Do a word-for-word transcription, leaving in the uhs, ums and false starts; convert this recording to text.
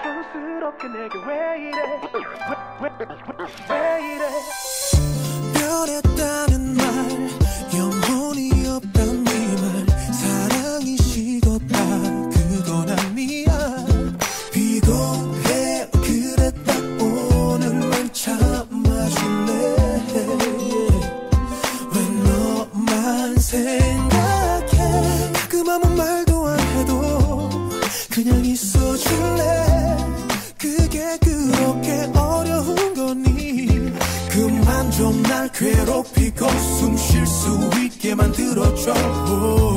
촌스럽게 내게 왜 이래 왜, 왜, 왜, 왜 이래 변했다는 말 영혼이 없단 네말 사랑이 식었다 그건 아니야 비겁해 그래 딱 오늘만 참아줄래 왜 너만 생각해 가끔 아무 말도 안 해도 그냥 있어줄래 그게 그렇게 어려운 거니 그만 좀 날 괴롭히고 숨 쉴 수 있게 만들어줘